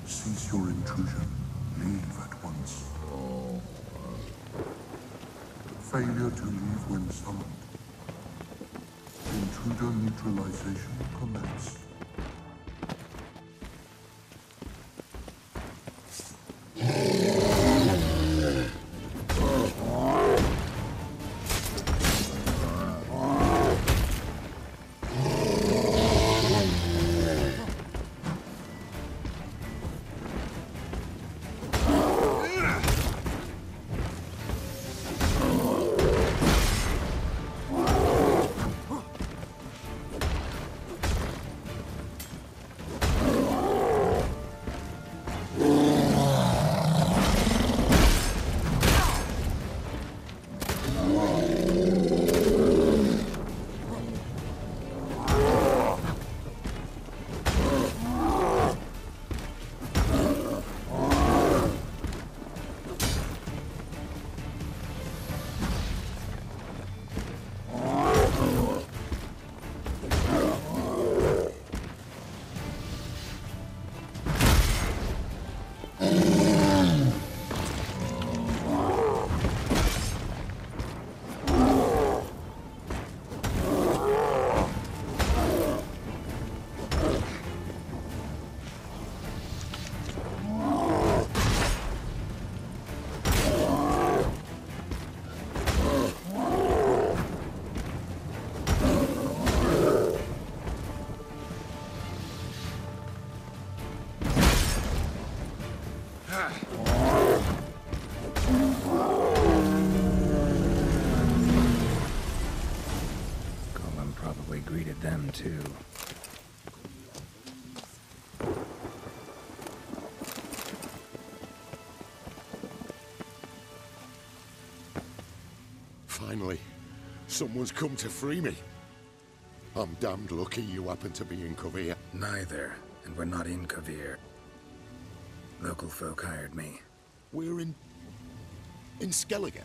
Cease your intrusion. Leave at once. Failure to leave when summoned. Intruder neutralization commence. Golem probably greeted them too. Finally, someone's come to free me. I'm damned lucky you happen to be in Kovir. Neither, and we're not in Kovir. Local folk hired me. We're in Skellige.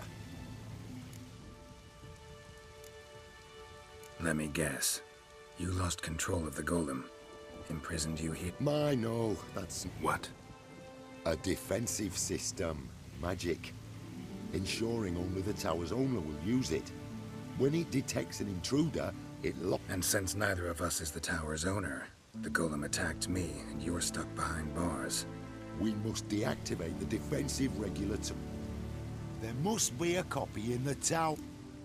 Let me guess. You lost control of the golem. Imprisoned you here? No, that's What? a defensive system. Magic. Ensuring only the tower's owner will use it. When it detects an intruder, it locks. And since neither of us is the tower's owner, the golem attacked me, and you're stuck behind bars. We must deactivate the defensive regulator. There must be a copy in the tower.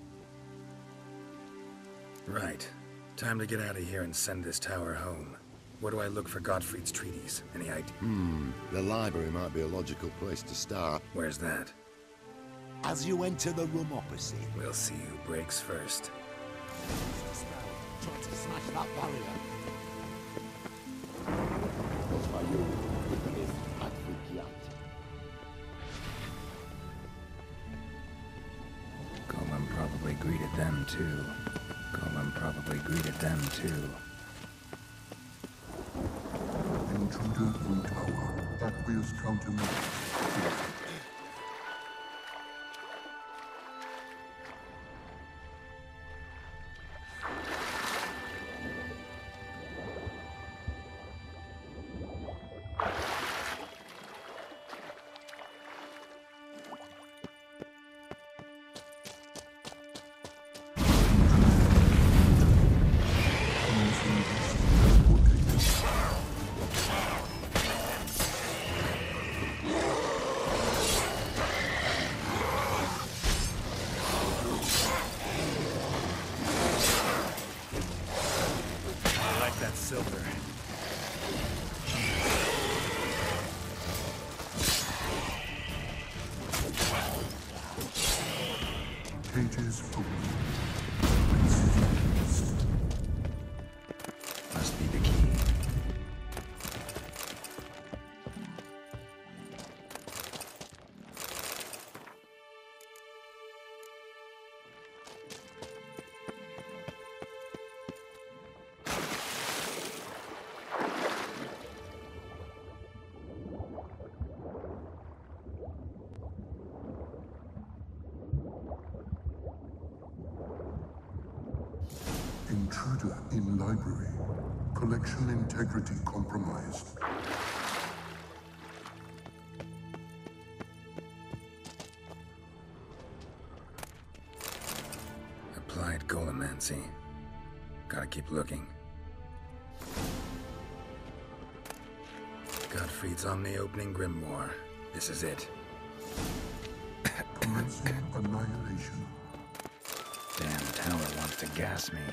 Right. Time to get out of here and send this tower home. Where do I look for Gottfried's treatise? Any idea? The library might be a logical place to start. Where's that? As you enter the room opposite. We'll see who breaks first. Try to smash that barrier. By you, Miss Advocat. Golem probably greeted them too. Golem probably greeted them too. Intruder in tower. Aqueous countermeasure. Silver. Cages open. Must be the key. Intruder in library. Collection integrity compromised. fancy. Gotta keep looking. Gottfried's Omni-Opening Grimoire. This is it. Commencing annihilation. Damn tower wants to gas me.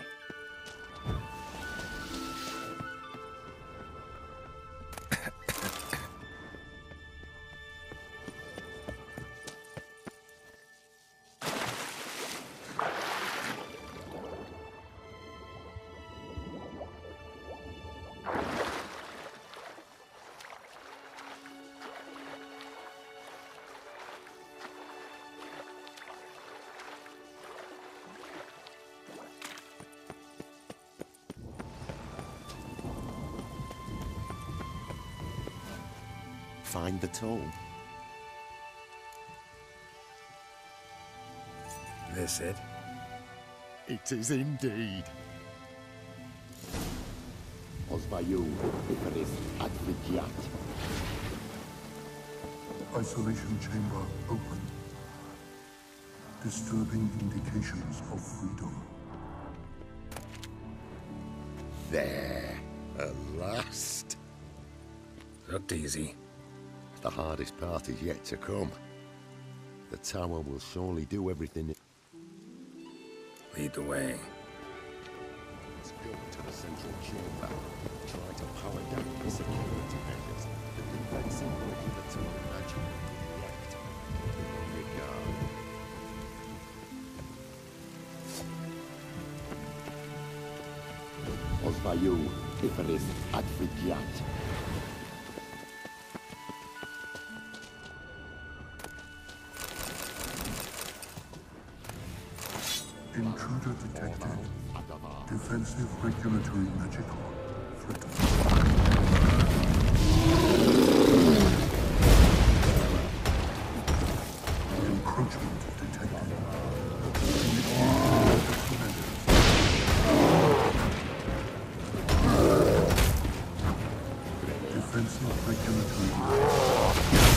Find the tome. This it? It is indeed. Osvayu, Icarus, Advigiat. Isolation chamber open. Disturbing indications of freedom. There, at last. Looked easy. The hardest part is yet to come. The tower will surely do everything it... Lead the way. Let's go to the central chamber. Try to power down the security measures. The defensive regulatory magic will react. Regard. Osvayu, Icarus, Advigiat. Intruder detected. Defensive regulatory magic threatened. Encroachment detected. Defensive regulatory.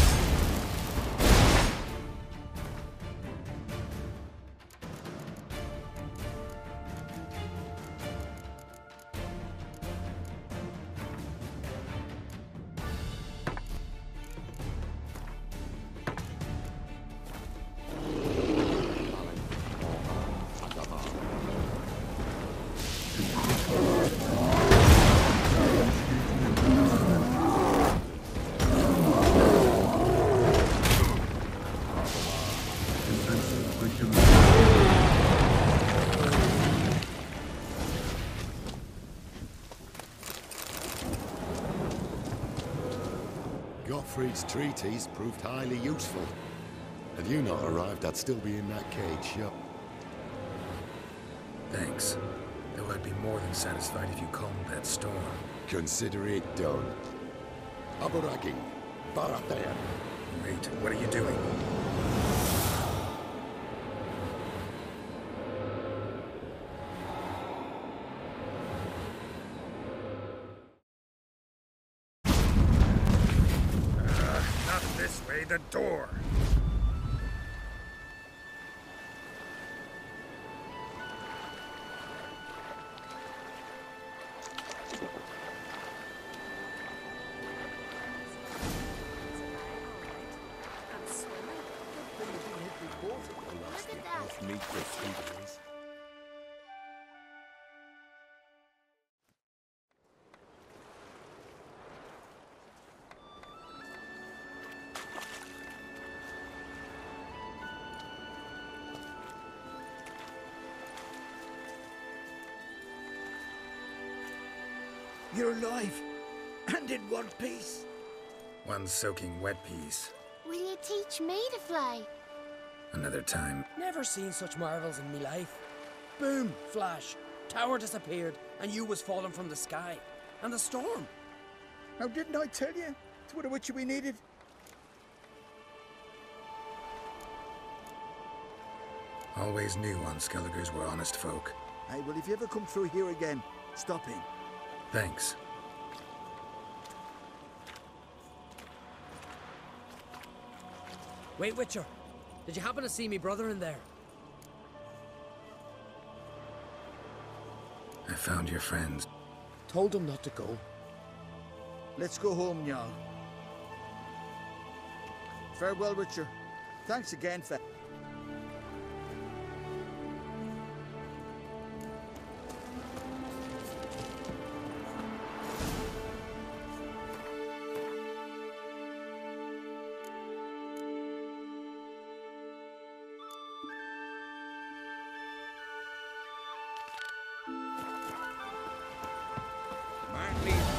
Gottfried's treatise proved highly useful. Had you not arrived, I'd still be in that cage shut. Thanks. Though I'd be more than satisfied if you calmed that storm. Consider it done. Aburagi, Baratheon. Wait, what are you doing? Not this way, the door! You're alive, and in one piece. One soaking wet piece. Will you teach me to fly? Another time. Never seen such marvels in me life. Boom, flash, tower disappeared, and you was falling from the sky. And the storm. Now, didn't I tell you? It's what which we needed. Always knew on Skelligers were honest folk. Hey, well, if you ever come through here again, stop in. Thanks. Wait, Witcher. Did you happen to see me brother in there? found your friends. Told them not to go. Let's go home, Jarl. Farewell, Witcher. Thanks again for... Might need